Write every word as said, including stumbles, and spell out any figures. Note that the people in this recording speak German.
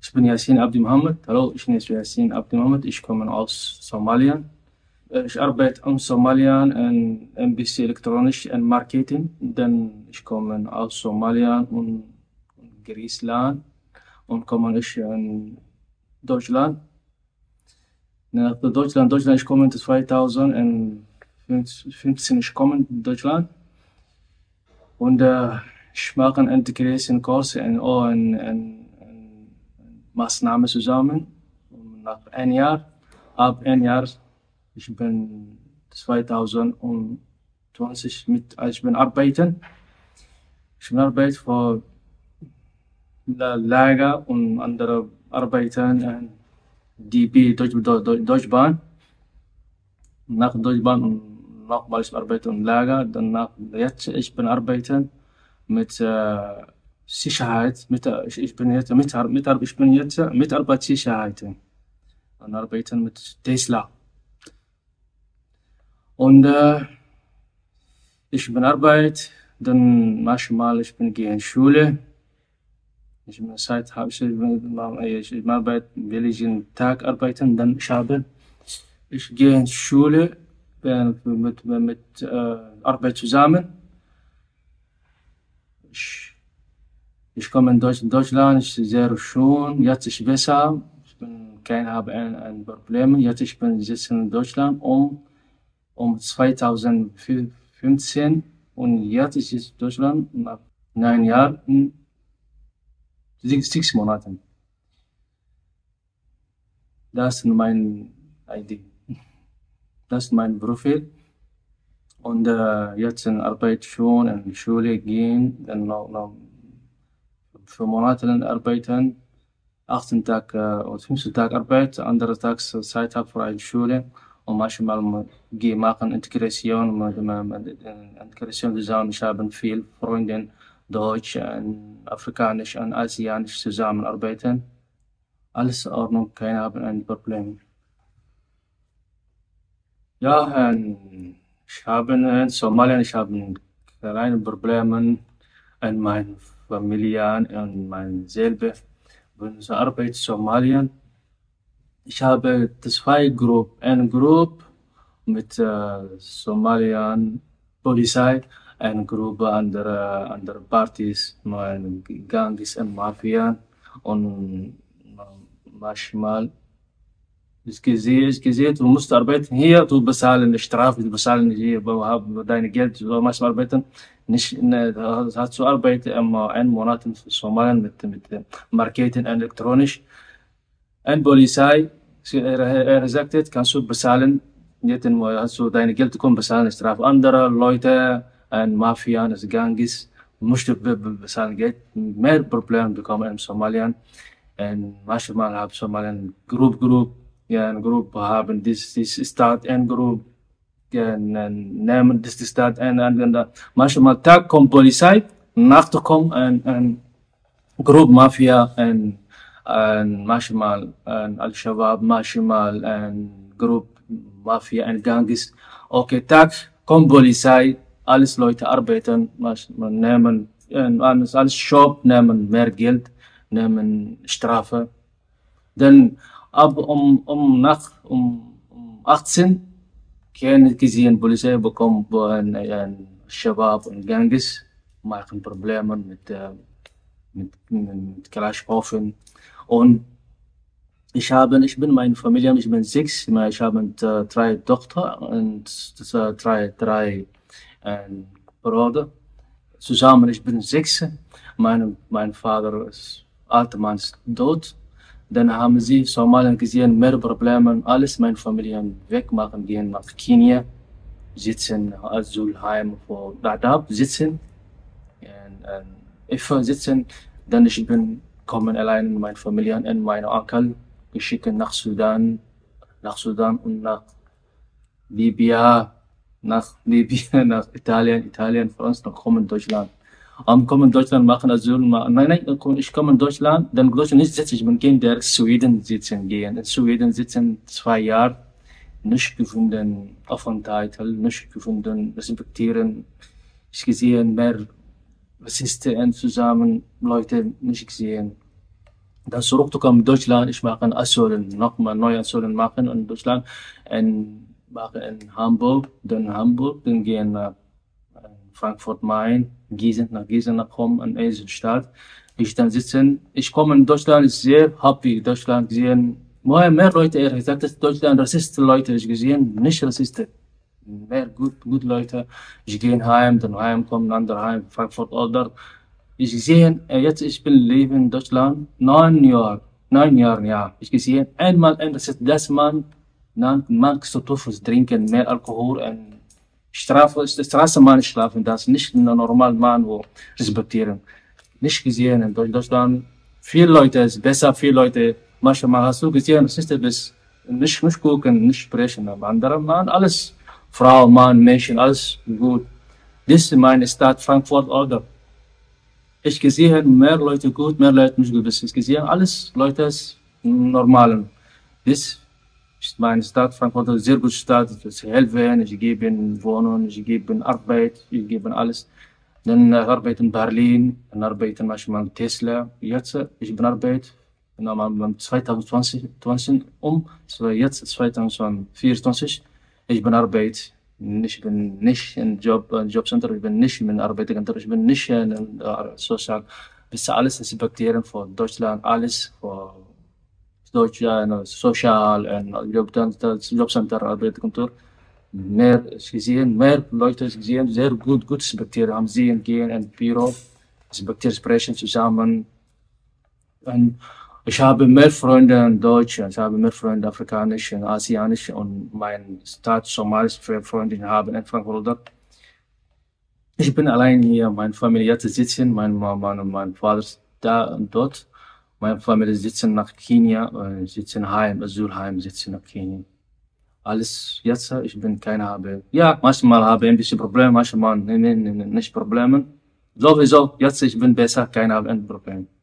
Ich bin Yassin Abdi Mohammed. Hallo, ich bin Yassin Abdi Mohammed. Ich komme aus Somalia. Äh, Ich arbeite in Somalia in M B C Elektronisch und Marketing. Dann ich komme aus Somalia und und Griechenland und komme ich in Deutschland. Nach Deutschland, Deutschland, ich komme in zweitausendfünfzehn, ich komme in Deutschland und äh, ich mache einen Integration-Kurs in, oh, in, in, in Maßnahmen zusammen. Und nach einem Jahr, ab einem Jahr, ich bin zweitausendzwanzig mit, also ich bin arbeiten. Ich bin arbeiten für La- Lager und andere Arbeiten in D B, Deutsch, Deutsch, Deutschbahn. Nach Deutschbahn und nochmals arbeiten im Lager. Danach, jetzt, ich bin arbeiten mit äh, Sicherheit. Mit, äh, ich, ich bin jetzt mit, mit, ich bin jetzt Mitarbeitssicherheit und arbeiten mit Tesla. Und äh, ich bin Arbeit, dann manchmal ich bin gehe in Schule. Ich bin Zeit habe ich, ich, ich arbeite, will ich einen Tag arbeiten, dann ich habe, ich gehe in Schule äh, mit, mit äh, Arbeit zusammen. Ich, ich komme in Deutsch, Deutschland, ich sehr schön, jetzt ist besser. Ich bin kein habe ein, ein Problem. Jetzt ich bin sitze in Deutschland um um zweitausendfünfzehn und jetzt ist es Deutschland nach neun Jahren, sechs, sechs Monaten. Das ist mein I D. Das ist mein Profil. Und äh, jetzt in Arbeit schon, in die Schule gehen, dann noch, noch für Monate lang arbeiten, achtzehn Tag äh, oder fünfzehn Tag Arbeit, andere Tags Zeit habe für eine Schule und manchmal gehe machen Integration, mit, mit, mit, Integration zusammen. Ich habe viel Freunde, Deutsch und Afrikanisch und Asiatisch zusammenarbeiten. Alles in Ordnung, keine haben ein Problem. Ja, und ich habe in Somalia, ich habe kleine Probleme in meiner Familie und mein selber. Wenn ich arbeite in Somalia, ich habe zwei Gruppen. Eine Gruppe mit äh, Somalian Polizei, eine Gruppe andere, andere Partys, meine Gangs und Mafia und manchmal ich gesehen, ich gesehen, du musst arbeiten hier, du bezahlen Strafe, du bezahlen hier, du hast dein Geld, du musst arbeiten. Nicht, ne, hast zu arbeiten, immer einen Monat in Somalia mit, mit Marketing elektronisch. Ein Polizei, er, er sagt jetzt, kannst du bezahlen, jetzt hast du dein Geld bekommen, bezahlen Strafe. Andere Leute, ein Mafia, das Gangs, musst du bezahlen Geld. Mehr Probleme bekommen in Somalia. Und manchmal haben Somalien Group, Group, ja, eine Gruppe haben, das, das Staat, eine Gruppe, ja, nehmen, das ist Staat, ein, ein, ein, manchmal Tag kommt Polizei, Nacht kommt ein, ein Gruppe Mafia, ein, ein, manchmal ein Al-Shabaab, manchmal ein Gruppe Mafia, ein Gangs. Okay, Tag kommt Polizei, alles Leute arbeiten, manchmal nehmen, alles, alles Shop, nehmen mehr Geld, nehmen Strafe. Dann ab um, um nach um, um achtzehn كان gesehen Polizei bekommen ein, ein Shabab und Ganges machen Probleme mit, äh, mit, mit Kalashnikov und ich habe, ich bin meine Familie, ich bin sechs, ich habe äh, drei Tochter und äh, drei, drei äh, Brüder. Zusammen, ich bin sechs. Mein, mein Vater ist alter Mann, ist tot. Dann haben sie Somalien gesehen, mehr Probleme, alles meine Familie wegmachen, gehen nach Kenia, sitzen, Asylheim vor Dadaab, sitzen, und, und ich sitzen, dann ich bin, kommen allein mit meiner Familie und meine Onkel, geschickt nach Sudan, nach Sudan und nach Libyen, nach Libyen, nach Italien, Italien, Frankreich, dann kommen Deutschland. Am kommen Deutschland machen Asyl, nein, nein, ich komme in Deutschland, dann Deutschland nicht sitzen, ich bin gehen der Schweden sitzen gehen. In Schweden sitzen zwei Jahre, nicht gefunden Aufenthalt, nicht gefunden respektieren. Ich gesehen mehr Rassisten zusammen, Leute nicht gesehen. dann zurückzukommen in Deutschland. Ich mache Asylen, nochmal neue Asylen machen in Deutschland und mache in Hamburg, dann Hamburg, dann gehen nach Frankfurt Main, Gießen, nach Gießen nach kommen, an Eisenstadt. Ich dann sitzen, ich komme in Deutschland, ist sehr happy, Deutschland gesehen, mehr, mehr Leute, er gesagt, dass Deutschland Rassisten Leute, ich gesehen, nicht Rassisten, mehr gut, gut Leute. Ich gehe heim, dann heim, kommen andere heim, Frankfurt oder. Ich gesehen, jetzt ich bin leben in Deutschland, neun Jahre, neun Jahre, ja. Ich gesehen, einmal, ein Rassist, dass man, man mag so Tuffes trinken, mehr Alkohol und Strafe ist der Straßenmann schlafen, das nicht ein normaler Mann, wo respektieren. Nicht gesehen in Deutschland. Viele Leute ist besser, viele Leute, manchmal hast du gesehen, das ist bis nicht, nicht gucken, nicht sprechen, aber andere Mann, alles, Frau, Mann, Mädchen, alles gut. Das ist meine Stadt, Frankfurt, oder. Ich gesehen, mehr Leute gut, mehr Leute nicht gut. Ich gesehen, alles Leute ist normal. Das ist meine Stadt, Frankfurt ist eine sehr gute Stadt. Ich helfe, ich gebe Wohnung, ich gebe Arbeit, ich gebe alles. Dann ich arbeite in Berlin, ich arbeite manchmal in Tesla. Jetzt, ich bin Arbeit, zwanzig zwanzig um, jetzt zwanzig vierundzwanzig. Ich bin Arbeit, ich bin nicht in Job, Jobcenter, ich bin nicht in Arbeitsagentur, ich bin nicht in Sozial. Das ist alles respektieren von Deutschland, alles von Deutschland, Sozial, Jobcenter, Arbeitsagentur. Mehr gesehen, mehr Leute gesehen, sehr gut, gut respektieren, haben sie gehen in Büro, respektieren, sprechen zusammen. Und ich habe mehr Freunde in Deutsch, ich habe mehr Freunde afrikanisch und asiatisch und mein Staat somalisch Freunde haben in Frankfurt. Ich bin allein hier, meine Familie jetzt sitzen, meine Mama und mein Vater ist da und dort. Meine Familie sitzen nach Kenia, sitzen heim, Asylheim, sitzen nach Kenia. Alles jetzt, ich bin keine habe. Ja, manchmal habe ich ein bisschen Probleme, manchmal nicht Probleme. Sowieso, jetzt ich bin besser, keine habe ein Problem.